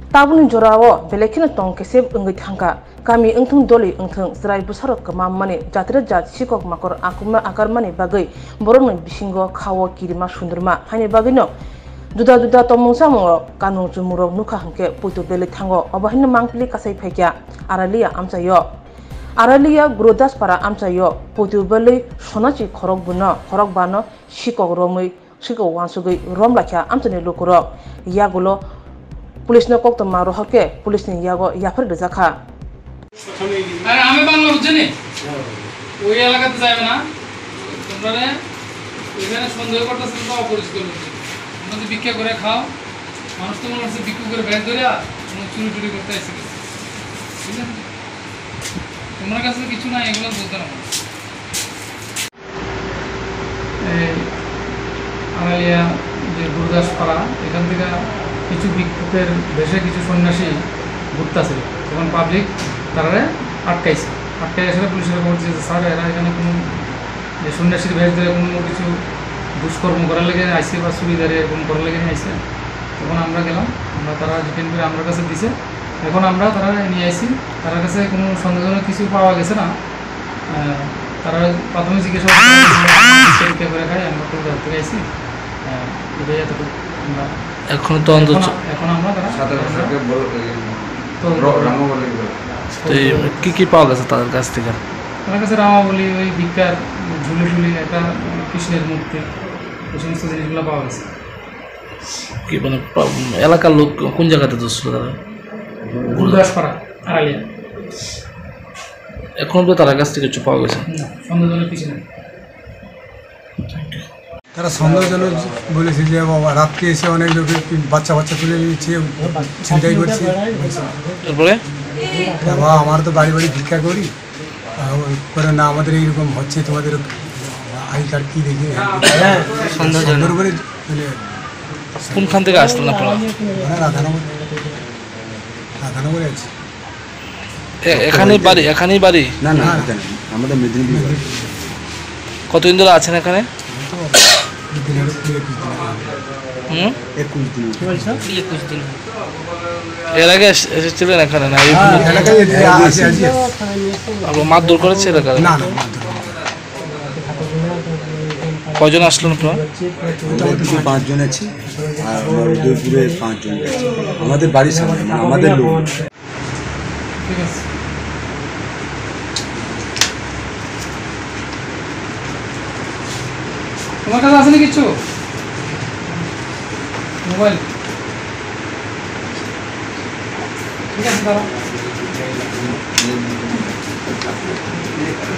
Tabun jorao belekina tong kesep enggit hangka kami engtung doli engtung serai busarok kemam mani jatra jat sikok makor akar mani bagai borong bisingo kawo kirima sundurma hani bagino juda tomong samo kanung jumuro nuka hangke putu beli tango obahin mangpili kasai pekya aralia amsayo aralia grodas para amsayo putu beli sonachi korok buno korok bano sikok romui sikok wansugui rom lakya amsani lukuro yagulo police ने कोक तो मारो हके police ने यागो या फिर दजाखा अरे हमें बांग्ला बुझे नहीं वो ये लगा तो जाएगा ना तुमने इधर संदेह करता सिर्फ ऑपरेशन करो मतलब बिक्के करे खाओ मानुष तो मतलब से बिक्कू करे बैठ दरिया मतलब चुरी करता है इसके ठीक है तुम्हारा कैसे किचु ना एक बार बोलता ना आलिया जो गुरुदास पाला एकांत का কিছু বিক্ষোভের দেশে কিছু সন্ন্যাসী ঘুরতেছে তখন পাবলিক তারা আটকাইছে আসলে পুলিশের বলছে যে স্যার এরা এখানে কোনো যে সন্ন্যাসীর বেশ ধরে কোনো কিছু দুষ্কর্ম করার লেগে আইসে বা চুরিদারে এরকম করার লেগে আইসে তখন আমরা গেলাম আমরা তারা ডিটেন করে আমার কাছে দিছে এখন আমরা তারা নিয়ে আইসি তার কাছে কোনো সন্দেহজনক কিছু পাওয়া গেছে না তারা প্রাথমিক জিজ্ঞাসা করে খাই আমরা তো ধরতে গেছি এটাই এতটুকু আমরা এখন তো অন্তত এখন আমরা তারা কি পাওয়া গেছে তাদের কাছ থেকে তার কাছে রামা বলি ওই ভিক্ষার ঝুলি একটা কৃষ্ণের মূর্তি এই সমস্ত জিনিসগুলো পাওয়া গেছে কি মানে এলাকার লোক কোন জায়গাতে ধরছিল তারা গুরুদাসপাড়া আড়ালিয়া এখন তো তার কাছ থেকে কিছু পাওয়া গেছে সন্দেহজনক কিছু নেই তারা সন্দেহজনক বলেছে যে বাবা রাতকে এসে অনেক লোক বাচ্চা তুলে নিচ্ছে ছিনতাই করছে তারপরে বাবা আমার তো বাড়ি ভিক্ষা করি করে না আমাদের এইরকম হচ্ছে তোমাদের আই কার্ড কি দেখি সন্দেহ করে কোনখান থেকে আসলেন আপনারা রাধানগরে আছে এখানেই বাড়ি না আমাদের মেদিনীপুর কতদিন ধরে আছেন এখানে 21 দিন এর আগে এসেছিলেন এখানে না মারধর করেছে এলাকার কয়জন আসলেন আপনারা 5 জন আছি আর উদয়পুরে 5 জন আছে আমাদের বাড়ির সামনে আমাদের লোক ঠিক আছে তোমার কাছে আছে না কিছু মোবাইল ঠিক আছে দাঁড়াও